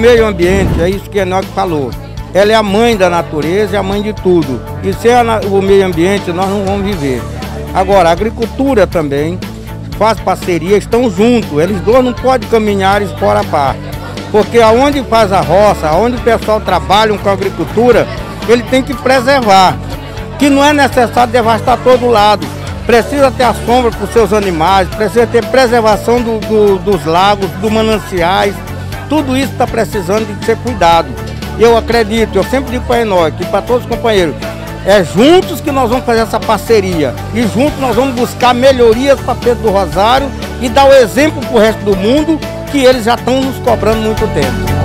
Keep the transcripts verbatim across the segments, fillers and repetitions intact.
meio ambiente, é isso que Enoque falou. Ela é a mãe da natureza, é a mãe de tudo. E sem o meio ambiente nós não vamos viver. Agora, a agricultura também faz parceria, estão juntos. Eles dois não podem caminhar fora a parte. Porque aonde faz a roça, aonde o pessoal trabalha com a agricultura, ele tem que preservar. Que não é necessário devastar todo lado. Precisa ter a sombra para os seus animais, precisa ter preservação do, do, dos lagos, dos mananciais. Tudo isso está precisando de ser cuidado. Eu acredito, eu sempre digo para Enoque e para todos os companheiros, é juntos que nós vamos fazer essa parceria. E juntos nós vamos buscar melhorias para Pedro do Rosário e dar o exemplo para o resto do mundo que eles já estão nos cobrando muito tempo.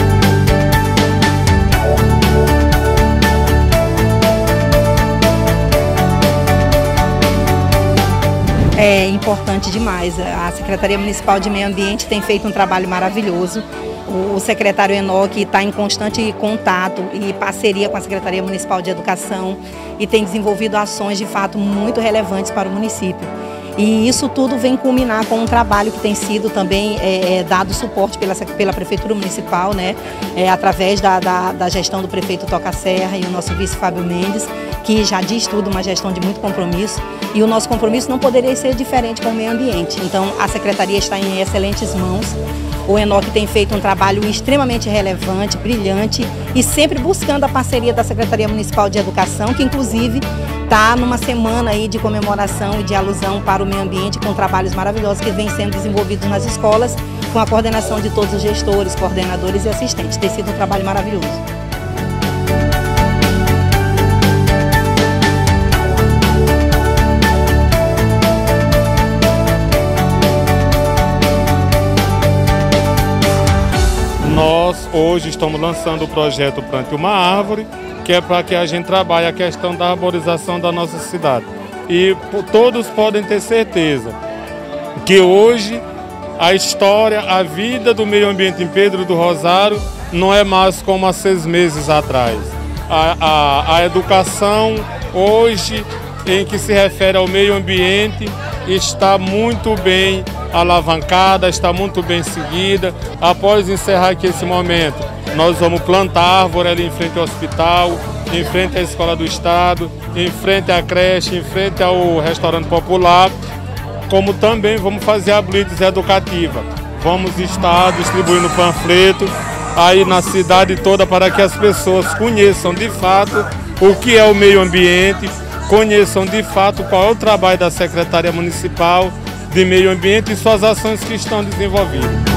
É importante demais. A Secretaria Municipal de Meio Ambiente tem feito um trabalho maravilhoso. O secretário Enoque está em constante contato e parceria com a Secretaria Municipal de Educação e tem desenvolvido ações de fato muito relevantes para o município. E isso tudo vem culminar com um trabalho que tem sido também é, é, dado suporte pela, pela Prefeitura Municipal, né, é, através da, da, da gestão do prefeito Toca Serra e o nosso vice Fábio Mendes, que já diz tudo, uma gestão de muito compromisso. E o nosso compromisso não poderia ser diferente com o meio ambiente. Então a Secretaria está em excelentes mãos. O Enoque tem feito um trabalho extremamente relevante, brilhante e sempre buscando a parceria da Secretaria Municipal de Educação, que inclusive está numa semana aí de comemoração e de alusão para o meio ambiente, com trabalhos maravilhosos que vêm sendo desenvolvidos nas escolas, com a coordenação de todos os gestores, coordenadores e assistentes. Tem sido um trabalho maravilhoso. Nós hoje estamos lançando o projeto Plante uma Árvore, que é para que a gente trabalhe a questão da arborização da nossa cidade. E todos podem ter certeza que hoje a história, a vida do meio ambiente em Pedro do Rosário não é mais como há seis meses atrás. A, a, a educação hoje, em que se refere ao meio ambiente, está muito bem alavancada, está muito bem seguida. Após encerrar aqui esse momento, nós vamos plantar árvore ali em frente ao hospital, em frente à Escola do Estado, em frente à creche, em frente ao restaurante popular, como também vamos fazer a blitz educativa. Vamos estar distribuindo panfleto aí na cidade toda para que as pessoas conheçam de fato o que é o meio ambiente, conheçam de fato qual é o trabalho da Secretaria Municipal de Meio Ambiente e suas ações que estão desenvolvidas.